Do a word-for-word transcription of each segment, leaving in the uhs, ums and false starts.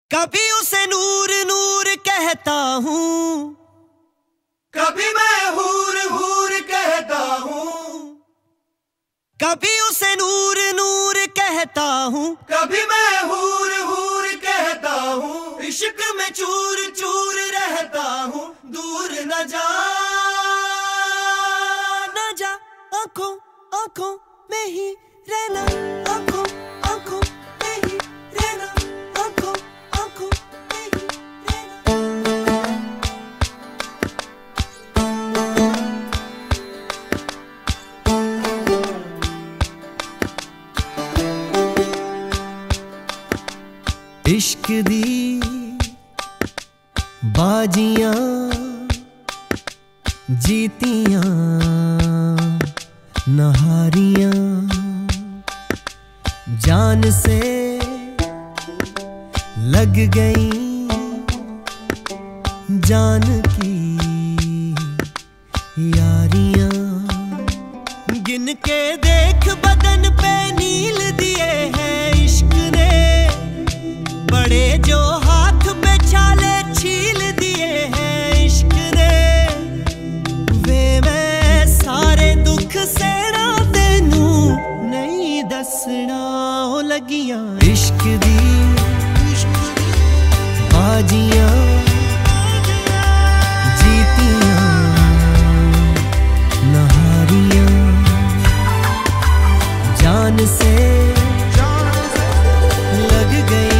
कभी उसे नूर नूर कहता हूँ, कभी मैं हूर हूर कहता हूँ, कभी उसे नूर नूर कहता हूँ, कभी मैं हूर हूर कहता हूँ। इश्क में चूर चूर रहता हूँ, दूर न जा न जा, आंखों आंखों में ही रहना, आंखों आंखों में ही रहना, आंखों आंखों में ही रहना। इश्क दी बाजियां जीतियां नहारियां जान से लग गई जान की यारियां। गिन के देख बदन पे नील दिए हैं इश्क ने, बड़े जो हाथ पे छाले छील दिए हैं इश्क ने। वे मैं सारे दुख सेना तेनू नहीं दसना हो लगियां। इश्क दी बाजियां जीतियां नहारियां जान से लग गई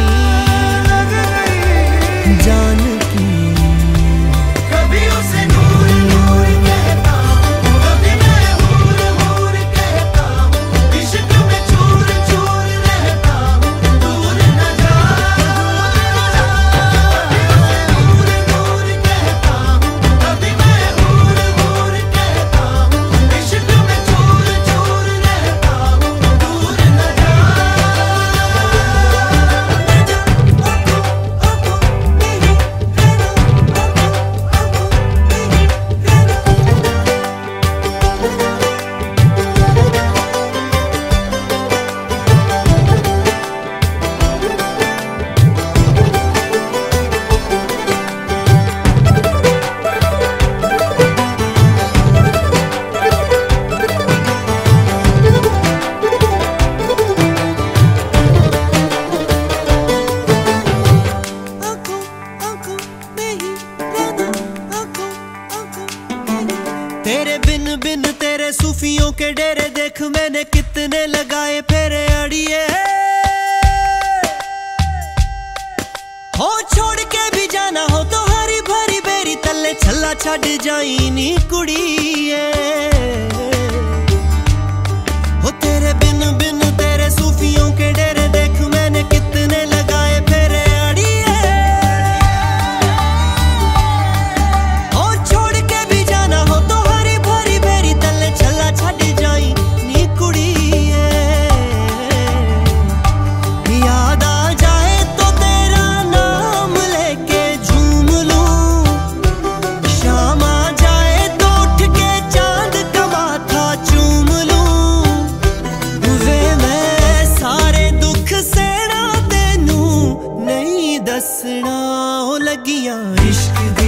जान की। कभी उसे नूर नूर कहता हूँ, कभी मैं हूर हूर कहता हूँ। इश्क में चूर चूर रहता हूँ, दूर न जा। नूर नूर कहता हूँ, कभी मैं हूर हूर कहता हूँ। इश्क में चूर चूर रहता हूँ, दूर न जा। तेरे बिन बिन तेरे सूफियों के डेरे देख मैंने कितने लगाए फेरे अड़िए। हो छोड़ के भी जाना हो तो हरी भरी बेरी तले छल्ला छड़ जाई नी कुड़िए। हो तेरे बिन बिन तेरे सूफियों के डेरे देख मैंने कितने लगाए फेरे अड़िए। हो छोड़ के भी जाना हो तो छड़ जाई नी कुड़िए। याद आ जाए तो तेरा नाम लेके झूम लूं, शाम आ जाए तो उठ के चांद का माथा चूम लूं। वे मैं सारे दुख सेना तेनू नहीं दसना हो लगियां। इश्क दी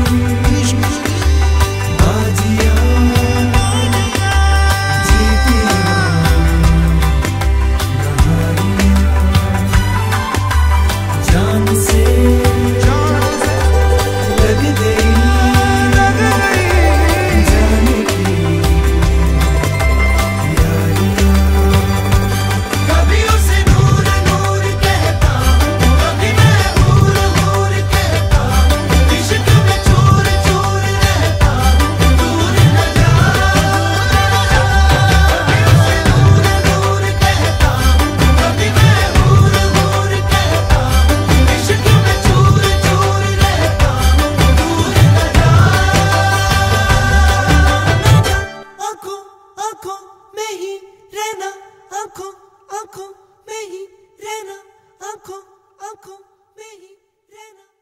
आंखों आंखों में ही रहना, आंखों आंखों में ही रहना।